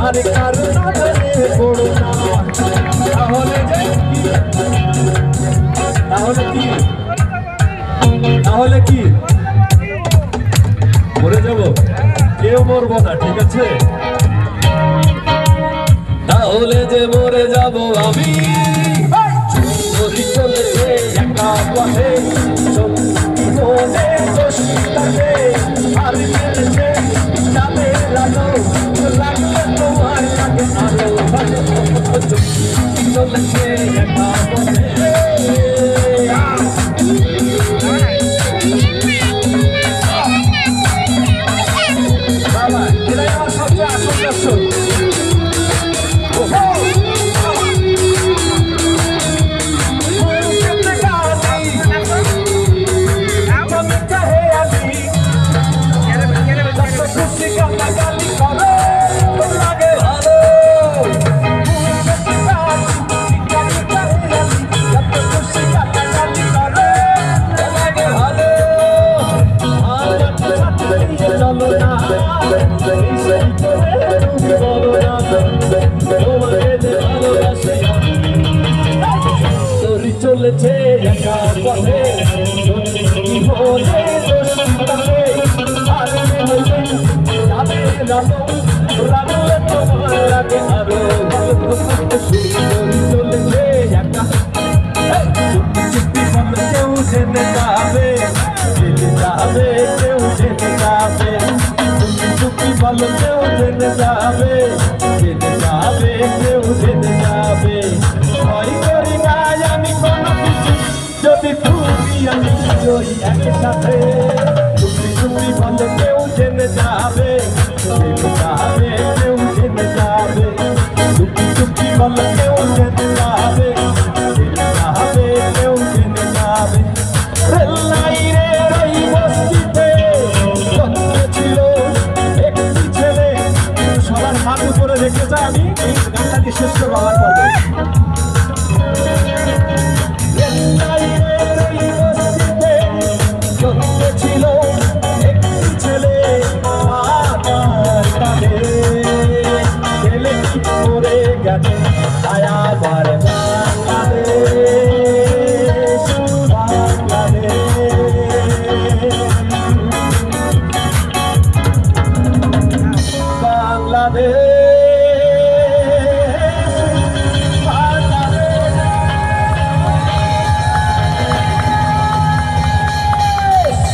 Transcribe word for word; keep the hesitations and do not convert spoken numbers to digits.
আরে কারণ পড়ো না তাহলে তাহলে কি তাহলে কি মরে যাব কেউ মরবো না ঠিক আছে তাহলে যে মরে যাব আমি চলেছে একা পথে মনে দোষটাকে আর ফেলেছে যাবে রানো লাগবে তোমার লাগে আলো চলেছে একা পথে বাবা এটাই আমার সবচেয়ে আসল দর্শক চলেছে একা পথে মনে দোষটাকে আর ফেলেছে যাবে রানো রানলে তোমার লাগে আরো চলেছে একা চুপি বলে কেউ জেনে যাবে জেনে যাবে কেউ জেনে যাবে চুপি বলে কেউ জেনে যাবে জেনে যাবে কেউ জেনে যাবে ভয় করি না আমি কোনো কিছু যদি তুমি আমি ওই একসাথে চুপি চুপি বলে কেউ জেনে যাবে জেনে যাবে কেউ জেনে যাবে চুপি চুপি বলে কেউ জেনে যাবে জেনে যাবে কেউ জেনে যাবে রেললাইনের ওই বস্তিতে ছিল একটি ছেলে সবার হাত উপরে রেখে যায় আমি এই গানটাকে শেষ করবো আমার পর্বে ছিল একটি ছেলে ছেলে কি করে গেছে আয়াবার বাংলাদেশ বাংলাদেশ বাংলাদেশ